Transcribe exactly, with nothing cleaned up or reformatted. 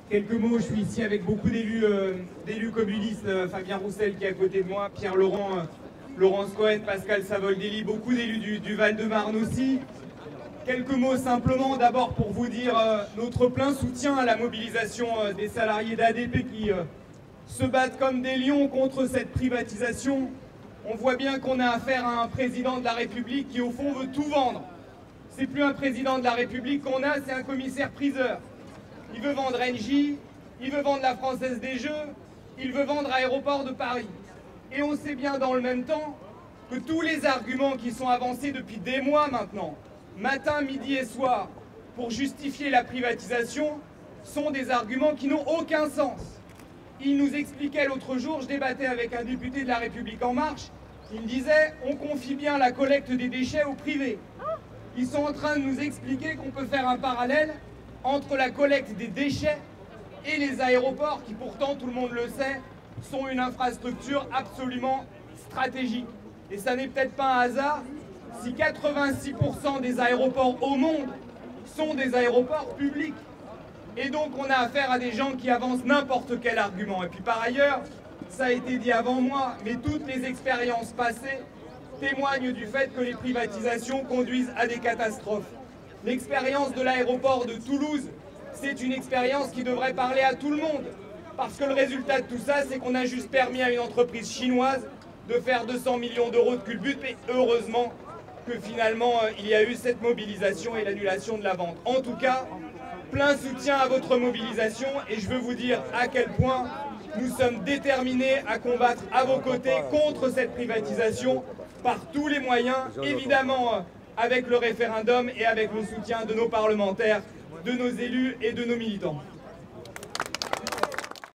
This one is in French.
Quelques mots, je suis ici avec beaucoup d'élus euh, d'élus communistes, euh, Fabien Roussel qui est à côté de moi, Pierre Laurent, euh, Laurence Cohen, Pascal Savoldelli, beaucoup d'élus du, du Val-de-Marne aussi. Quelques mots simplement, d'abord pour vous dire euh, notre plein soutien à la mobilisation euh, des salariés d'A D P qui euh, se battent comme des lions contre cette privatisation. On voit bien qu'on a affaire à un président de la République qui au fond veut tout vendre. C'est plus un président de la République qu'on a, c'est un commissaire-priseur. Il veut vendre Engie, il veut vendre la Française des Jeux, il veut vendre Aéroport de Paris. Et on sait bien dans le même temps que tous les arguments qui sont avancés depuis des mois maintenant, matin, midi et soir, pour justifier la privatisation, sont des arguments qui n'ont aucun sens. Il nous expliquait l'autre jour, je débattais avec un député de La République En Marche, il me disait on confie bien la collecte des déchets au privé. Ils sont en train de nous expliquer qu'on peut faire un parallèle entre la collecte des déchets et les aéroports qui pourtant, tout le monde le sait, sont une infrastructure absolument stratégique. Et ça n'est peut-être pas un hasard si quatre-vingt-six pour cent des aéroports au monde sont des aéroports publics. Et donc on a affaire à des gens qui avancent n'importe quel argument. Et puis par ailleurs, ça a été dit avant moi, mais toutes les expériences passées témoignent du fait que les privatisations conduisent à des catastrophes. L'expérience de l'aéroport de Toulouse, c'est une expérience qui devrait parler à tout le monde. Parce que le résultat de tout ça, c'est qu'on a juste permis à une entreprise chinoise de faire deux cents millions d'euros de culbute, mais heureusement que finalement, il y a eu cette mobilisation et l'annulation de la vente. En tout cas, plein soutien à votre mobilisation et je veux vous dire à quel point nous sommes déterminés à combattre à vos côtés contre cette privatisation par tous les moyens, évidemment avec le référendum et avec le soutien de nos parlementaires, de nos élus et de nos militants.